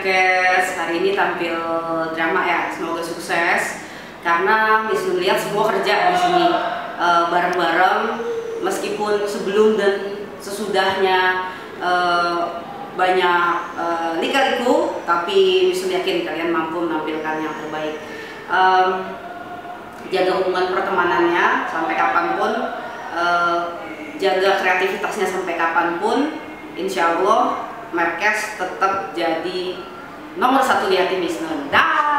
Merkes hari ini tampil drama ya, semoga sukses karena Miss Nun lihat semua kerja di sini bareng-bareng, meskipun sebelum dan sesudahnya banyak lika-liku, tapi Miss Nun yakin kalian mampu menampilkan yang terbaik. Jaga hubungan pertemanannya sampai kapanpun, jaga kreativitasnya sampai kapanpun, insya Allah Merkes tetap jadi nomor 1 di hati Miss Nun.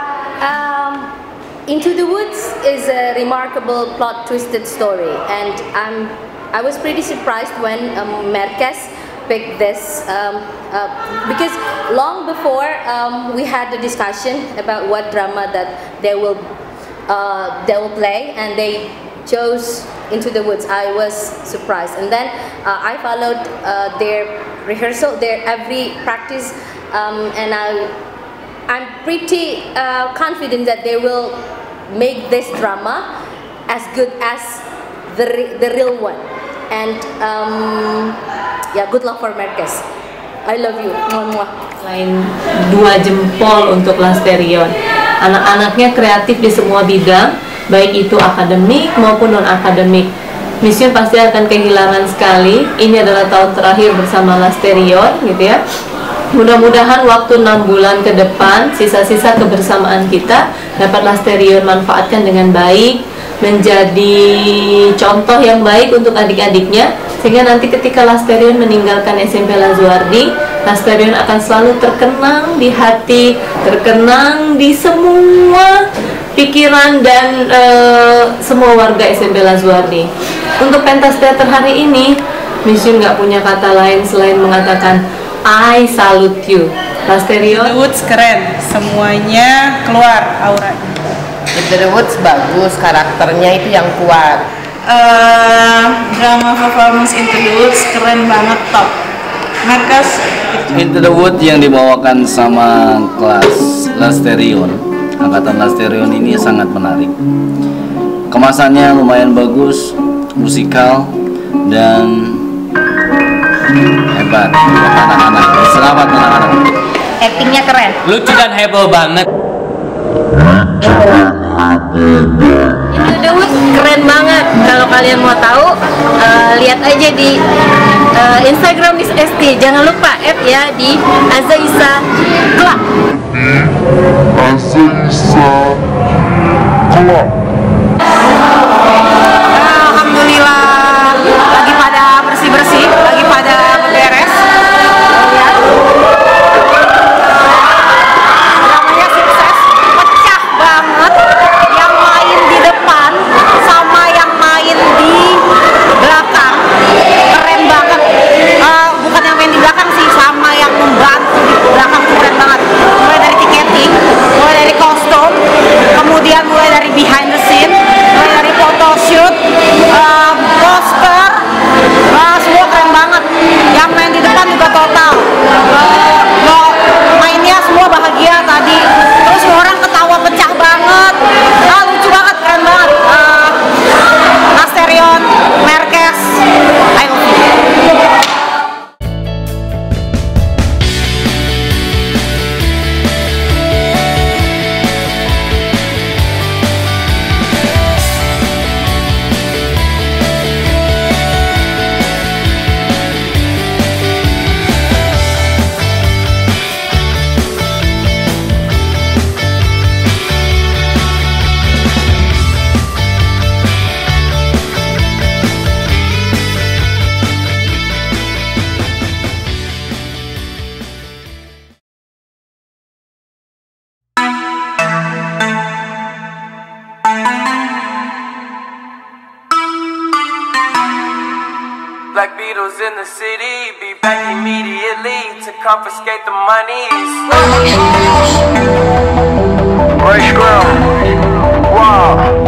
Into the Woods is a remarkable plot twisted story, and I was pretty surprised when Merkes picked this because long before we had a discussion about what drama that they will play, and they chose Into the Woods. I was surprised, and then I followed their rehearsal, their every practice, and I'm pretty confident that they will make this drama as good as the real one. And yeah, good luck for Merkes. I love you. Muah. Selain 2 jempol untuk Lasterion, anak-anaknya kreatif di semua bidang, baik itu akademik maupun non-akademik. Miss Nun pasti akan kehilangan sekali. Ini adalah tahun terakhir bersama Lasterion, gitu ya. Mudah-mudahan waktu 6 bulan ke depan, sisa-sisa kebersamaan kita dapat Lasterion manfaatkan dengan baik, menjadi contoh yang baik untuk adik-adiknya, sehingga nanti ketika Lasterion meninggalkan SMP Lazuardi, Lasterion akan selalu terkenang di hati, terkenang di semua pikiran dan semua warga SMP Lazuardi. Untuk pentas teater hari ini, Miss Nun nggak punya kata lain selain mengatakan I salute you. Lasterion. The Woods keren, semuanya keluar auranya. Into the Woods bagus, karakternya itu yang kuat. Drama performance Into the Woods keren banget, top. Merkes Into the Woods yang dibawakan sama kelas Lasterion, angkatan Lasterion ini sangat menarik. Kemasannya lumayan bagus, musikal dan hebat buat anak-anak. Selamat anak-anak. Actingnya keren. Lucu dan heboh banget. Into the Woods keren banget. Kalau kalian mau tahu, lihat aja di Instagram Miss Esti. Jangan lupa add ya di Azaisa Club. Alhamdulillah lagi pada bersih-bersih, lagi pada beberes. Ya. Dramanya sukses, pecah banget. Yang main di depan sama yang main di belakang keren banget. Bukan yang main di belakang sih, sama yang membantu di belakang keren banget. Mulai dari tiketing, mulai dari kostum, kemudian mulai dari behind the scene, mulai dari photoshoot, poster, semua keren banget. Yang main di depan juga total. Mainnya semua bahagia tadi. Terus semua orang ketawa pecah banget. Lucu banget, keren banget. Lasterion, Merkes, I love you. Black Beatles in the city, be back immediately to confiscate the monies. Race Wow.